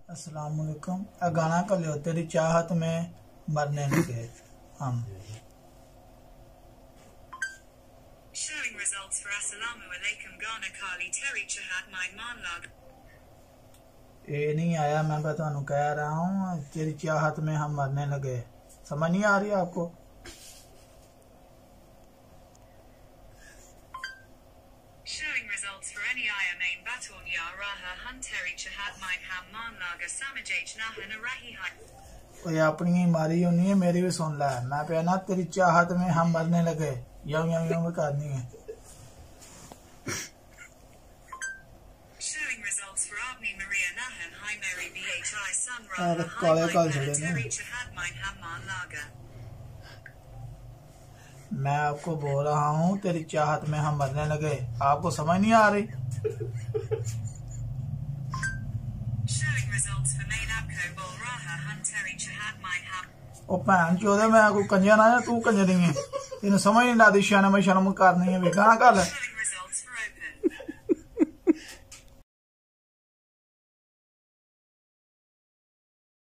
अस्सलाम वालेकुम। गाना कर लो तेरी चाहत में मरने लगे हम। Showing results for Assalamu alaikum Ghana Kali Terry Chahat my Manlag। ये नहीं आया, मैं तो कह रहा हूँ तेरी चाहत में हम मरने लगे। समझ नहीं आ रही आपको? Showing results for any aya main baton ya raha hun Terry Chahat my ham Manlaga samajaj nahan arahi hai। ये अपनी ही मारी होनी है, मेरी भी सुन ला। मैं पे ना तेरी चाहत में हम मरने लगे, यम यम यम करनी है। Showing results for Avni Maria Nahan hi Mary Bhi Sun Raha काले काल hi छड़े Terry ने। Chahat my ham Manlaga। मैं आपको बोल रहा हूँ तेरी चाहत में हम मरने लगे, आपको समझ नहीं आ रही? Showing results for main Abco Bol Raha hun Terry Chahat my ham। ओ भैन चोदे, मैं को कंजर ना तू कंजर नहीं है, तेन समझ नहीं लादी। शर्म शर्म करनी है, गाना कर ले।